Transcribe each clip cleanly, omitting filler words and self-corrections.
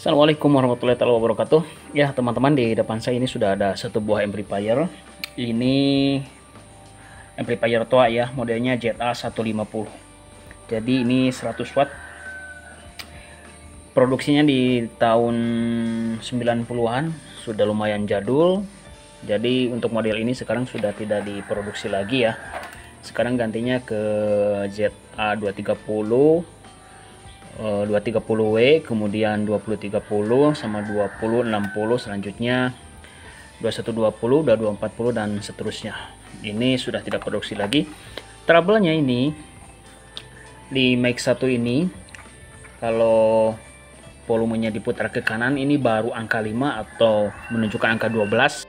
Assalamualaikum warahmatullahi wabarakatuh. Ya teman-teman, di depan saya ini sudah ada satu buah amplifier. Ini amplifier tua ya, modelnya ZA150. Jadi ini 100 watt. Produksinya di tahun 90-an, sudah lumayan jadul. Jadi untuk model ini sekarang sudah tidak diproduksi lagi ya. Sekarang gantinya ke ZA230, 230W, kemudian 2030 sama 2060, selanjutnya 2120, 2240 dan seterusnya. Ini sudah tidak produksi lagi. Trouble-nya ini di mic 1 ini, kalau volumenya diputar ke kanan ini baru angka 5 atau menunjukkan angka 12.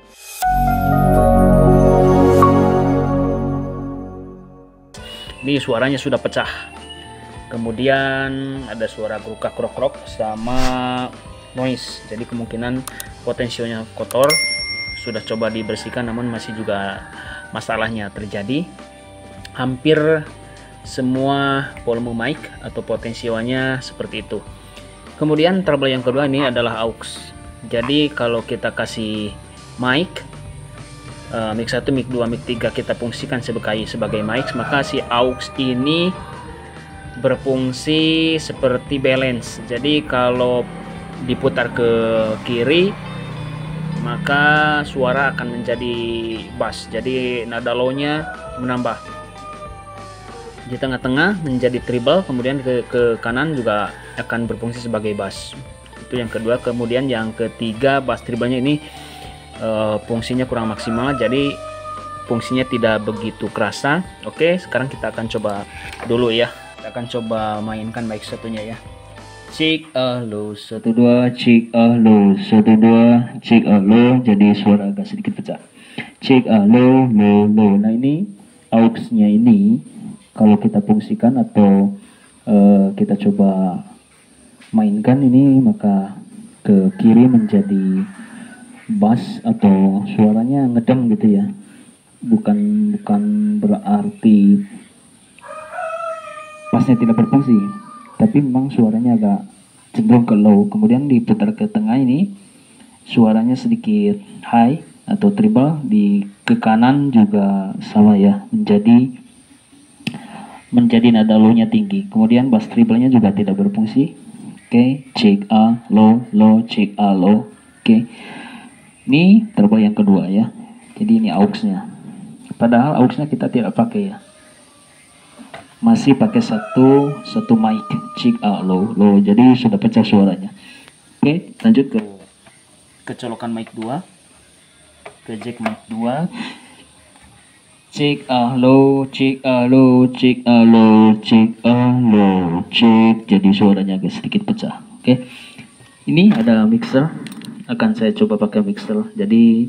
Ini suaranya sudah pecah. Kemudian ada suara krok-krok sama noise. Jadi kemungkinan potensialnya kotor. Sudah coba dibersihkan namun masih juga masalahnya terjadi. Hampir semua volume mic atau potensialnya seperti itu. Kemudian trouble yang kedua ini adalah aux. Jadi kalau kita kasih mic, mic 1, mic 2, mic 3 kita fungsikan sebagai mic, maka si aux ini berfungsi seperti balance. Jadi kalau diputar ke kiri maka suara akan menjadi bass, jadi nada low-nya menambah. Di tengah-tengah menjadi treble, kemudian ke kanan juga akan berfungsi sebagai bass. Itu yang kedua. Kemudian yang ketiga, bass treble-nya ini fungsinya kurang maksimal, jadi fungsinya tidak begitu kerasa. Oke, sekarang kita akan coba dulu ya. Kita akan coba mainkan mic satunya ya. Cek low 1 2, cek low 1 2, cek low, jadi suara agak sedikit pecah. Cek low low low. Nah ini aux-nya ini kalau kita fungsikan atau kita coba mainkan ini, maka ke kiri menjadi bass atau suaranya ngedeng gitu ya. Bukan berarti bassnya tidak berfungsi, tapi memang suaranya agak cenderung ke low. Kemudian diputar ke tengah ini suaranya sedikit high atau treble. Di ke kanan juga sama ya, menjadi nada low-nya tinggi. Kemudian bass treble-nya juga tidak berfungsi. Oke, check A low low, check A low. Oke, ini treble yang kedua ya. Jadi ini aux-nya. Padahal aux-nya kita tidak pakai ya. Masih pakai satu mic, check A low low. Jadi sudah pecah suaranya. Oke, lanjut ke colokan mic 2. Ke jack mic 2. Check A low, check A low, check A low, check A low, check. Jadi suaranya agak sedikit pecah. Oke. Ini ada mixer. Akan saya coba pakai mixer. Jadi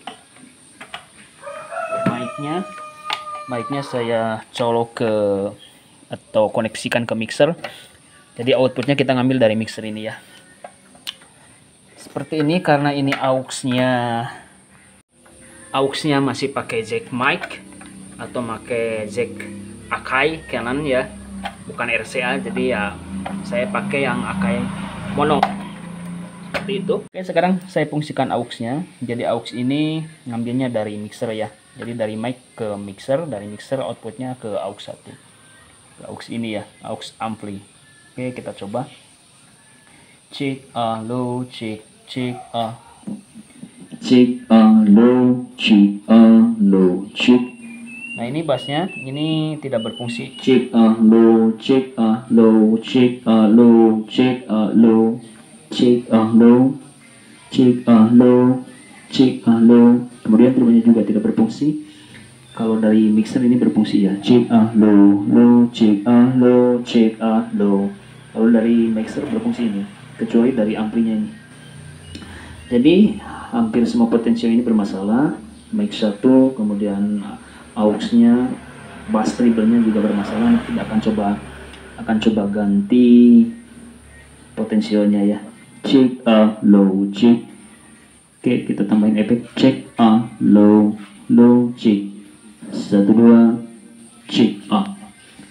mic-nya saya colok atau koneksikan ke mixer. Jadi outputnya kita ngambil dari mixer ini ya. Seperti ini, karena ini aux-nya masih pakai jack mic atau pakai jack Akai Canon ya, bukan RCA. Jadi ya saya pakai yang Akai mono seperti itu. Oke, sekarang saya fungsikan aux-nya. Jadi aux ini ngambilnya dari mixer ya. Jadi dari mic ke mixer, dari mixer outputnya ke aux 1, ke aux ini ya, aux ampli. Oke, kita coba. Check A low, check A, check A low, check A low, check. Nah ini bassnya ini tidak berfungsi. Check A low, check A low, check A low, check A low, check A low, check A low, check A low. Kemudian treble-nya juga tidak berfungsi. Kalau dari mixer ini berfungsi ya. Check A low low, check A low, check A low. Kalau dari mixer berfungsi ini, kecuali dari amplinya ini. Jadi hampir semua potensial ini bermasalah. Mic 1, kemudian aux-nya, bass treble-nya juga bermasalah. Kita akan coba ganti potensialnya ya. Check A low, check. Oke, kita tambahin efek check A low low, check 1 2, check A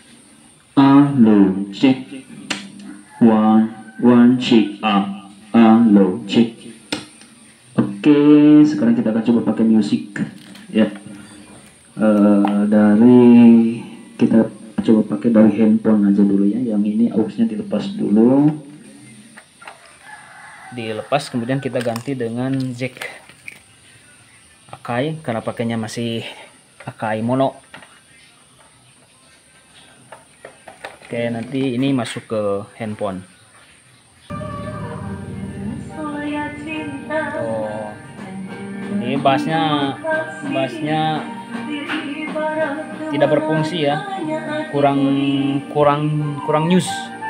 low, check 1 1, check A on, low, check. Oke, sekarang kita akan coba pakai musik ya. Kita coba pakai dari handphone aja dulu ya. Yang ini auxnya dilepas dulu. Dilepas, kemudian kita ganti dengan jack Akai karena pakainya masih Akai mono. Oke, nanti ini masuk ke handphone. Oh, ini bassnya tidak berfungsi ya, kurang news.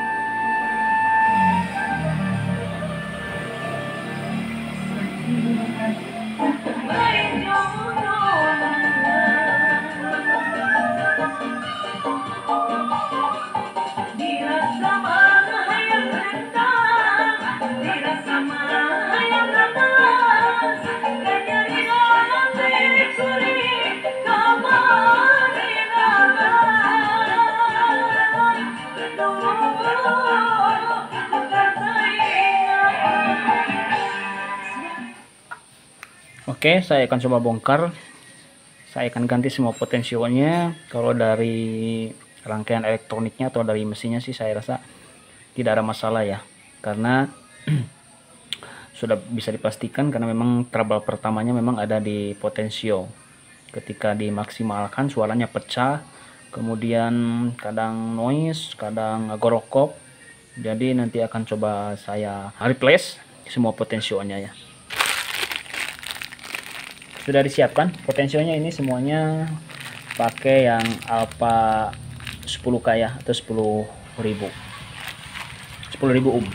Oke, saya akan coba bongkar. Saya akan ganti semua potensionya. Kalau dari rangkaian elektroniknya atau dari mesinnya sih saya rasa tidak ada masalah ya, karena sudah bisa dipastikan karena memang trouble pertamanya memang ada di potensio. Ketika dimaksimalkan suaranya pecah, kemudian kadang noise, kadang agorokop. Jadi nanti akan coba saya replace semua potensionya ya. Sudah disiapkan potensionya, ini semuanya pakai yang Alpha 10K ya, atau 10.000 ohm.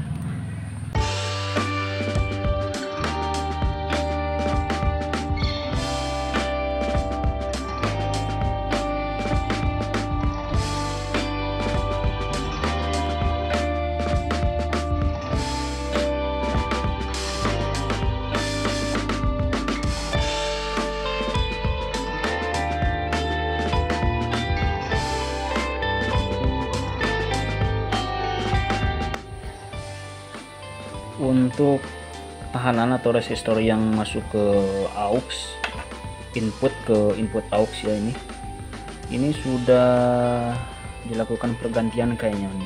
Untuk tahanan atau resistor yang masuk ke aux, input aux ya, ini sudah dilakukan pergantian kayaknya nih.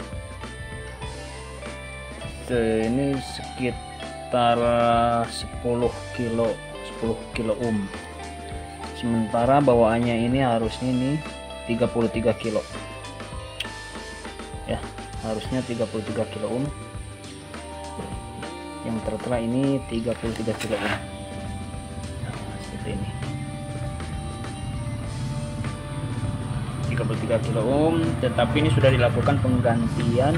Ini sekitar 10 kilo ohm, sementara bawaannya ini harusnya ini 33 kilo ya, harusnya 33 kilo ohm. Yang tertera ini 33 kilo ohm. Nah, seperti ini 33 kilo ohm, tetapi ini sudah dilakukan penggantian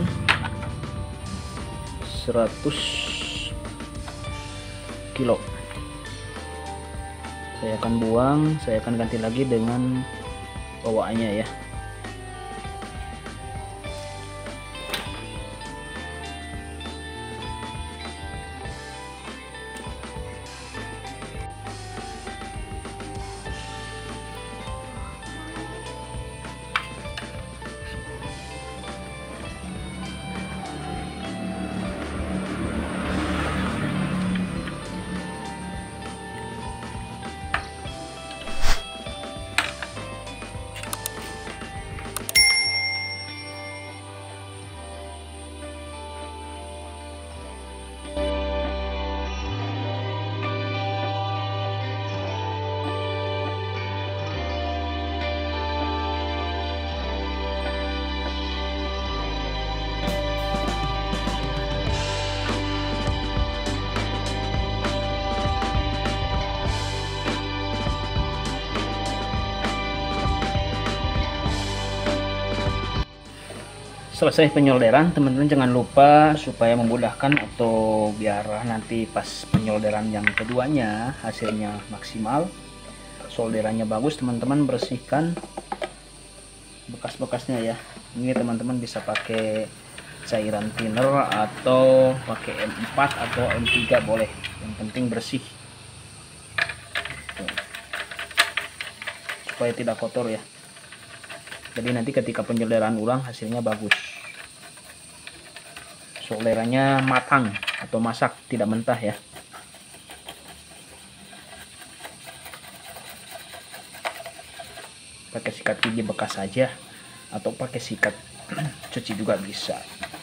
100 kilo. Saya akan buang, saya akan ganti lagi dengan bawaannya ya. Selesai penyolderan, teman-teman jangan lupa supaya memudahkan atau biar nanti pas penyolderan yang keduanya hasilnya maksimal, solderannya bagus, teman-teman bersihkan bekas-bekasnya ya. Ini teman-teman bisa pakai cairan thinner atau pakai M4 atau M3 boleh, yang penting bersih supaya tidak kotor ya. Jadi nanti ketika penyolderan ulang hasilnya bagus, solderannya matang atau atau masak, tidak mentah ya. Pakai sikat gigi bekas saja atau pakai sikat cuci juga bisa.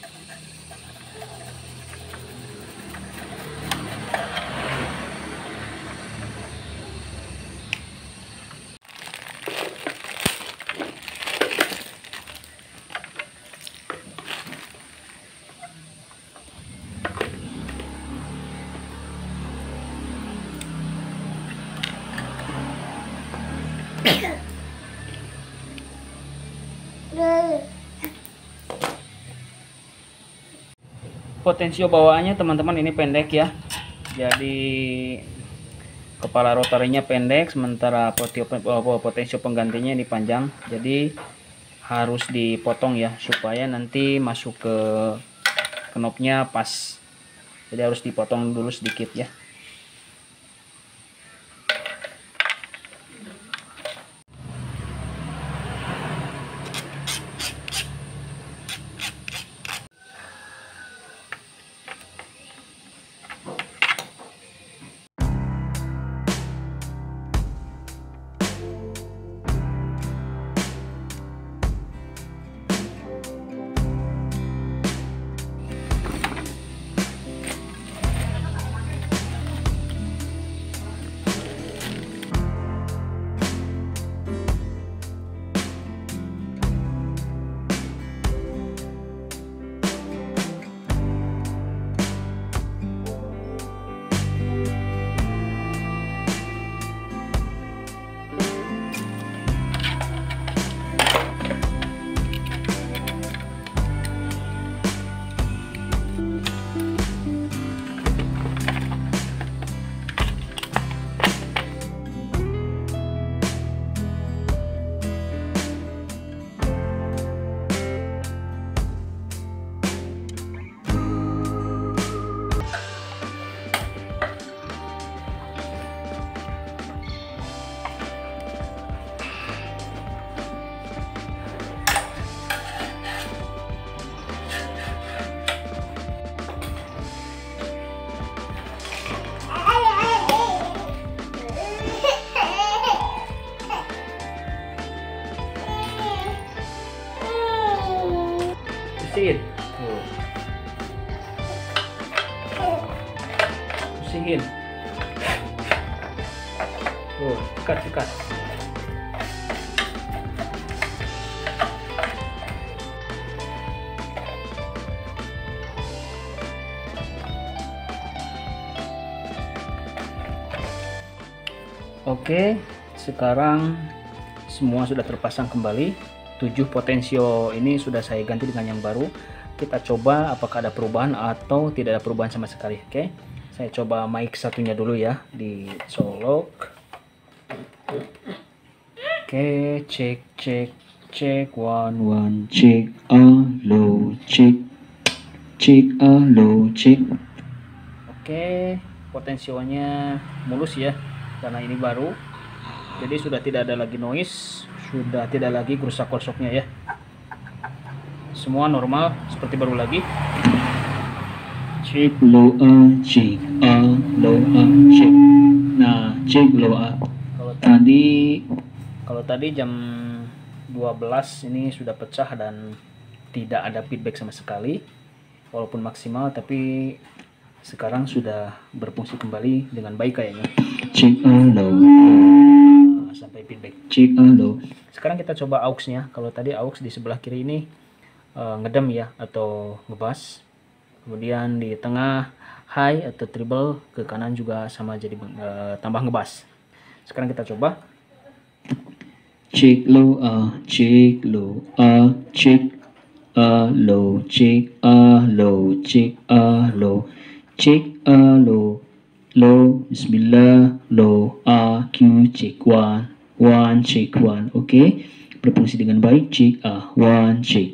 Potensio bawaannya teman-teman ini pendek ya, jadi kepala rotarinya pendek, sementara potensio penggantinya ini panjang, jadi harus dipotong ya supaya nanti masuk ke knopnya pas. Jadi harus dipotong dulu sedikit ya. Bersihin. Bersihin. Sikat. Oke, sekarang semua sudah terpasang kembali. 7 potensio ini sudah saya ganti dengan yang baru. Kita coba apakah ada perubahan atau tidak ada perubahan sama sekali. Oke, saya coba mic satunya dulu ya, dicolok. Oke, cek 1 cek low, cek low, cek. Oke, potensionya mulus ya, karena ini baru. Jadi sudah tidak ada lagi noise, sudah tidak lagi gerusak-gerusuknya ya. Semua normal seperti baru lagi. Cek low cek low cek. Nah, cek low Kalau tadi jam 12 ini sudah pecah dan tidak ada feedback sama sekali. Walaupun maksimal, tapi sekarang sudah berfungsi kembali dengan baik kayaknya. Cek low. Sampai feedback. Cek low. Sekarang kita coba aux-nya. Kalau tadi aux di sebelah kiri ini ngedem ya atau ngebass. Kemudian di tengah high atau treble, ke kanan juga sama jadi tambah ngebass. Sekarang kita coba. Cek low cek low cek low cek low cek low cek low bismillah low Q cek 1 cek 1. Oke, berfungsi dengan baik. Cek 1 cek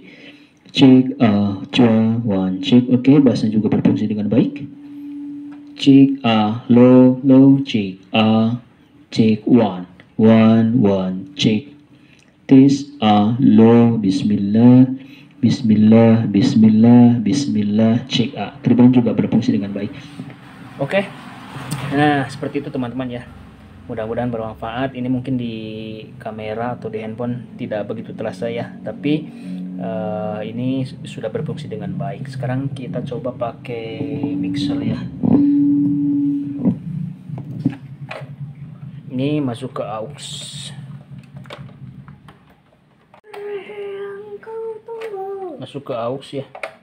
1 cek. Oke, bahasa juga berfungsi dengan baik. Cek low cek cek 1 cek. Tes low bismillah Bismillah, bismillah, bismillah. Cek A. Tribun juga berfungsi dengan baik. Oke. Nah, seperti itu teman-teman ya. Mudah-mudahan bermanfaat. Ini mungkin di kamera atau di handphone tidak begitu terasa ya, tapi ini sudah berfungsi dengan baik. Sekarang kita coba pakai mixer ya. Ini masuk ke aux. Masuk ke aux ya.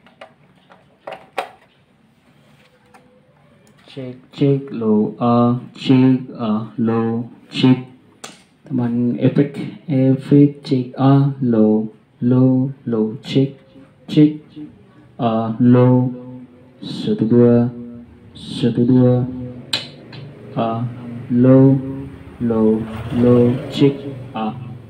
Cek Cek low A, cek A, low, cek. Teman efek cek A, low, low, low, cek, cek A, low. 1 2 1 2 A, low, low, low, cek A,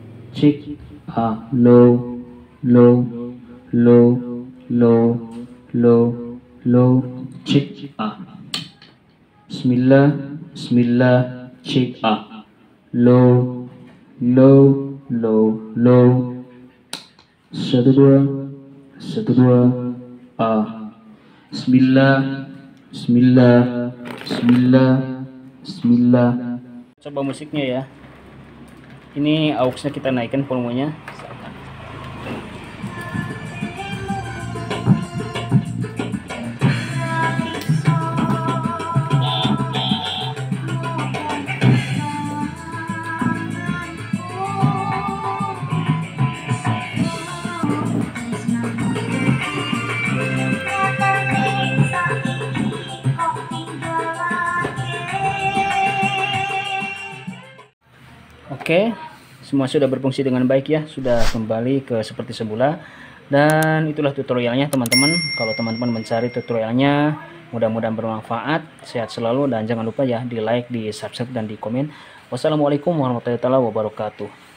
low, low, low, low, low, low, cek A. Bismillah, bismillah, cek A, low, low, low, low. 1 2 1 2 A. Bismillah, bismillah, bismillah, bismillah. Coba musiknya ya. Ini auxnya kita naikkan volumenya. Oke, semua sudah berfungsi dengan baik ya, sudah kembali ke seperti semula. Dan itulah tutorialnya teman-teman. Kalau teman-teman mencari tutorialnya, mudah-mudahan bermanfaat. Sehat selalu dan jangan lupa ya di like, di subscribe dan di komen. Wassalamualaikum warahmatullahi wabarakatuh.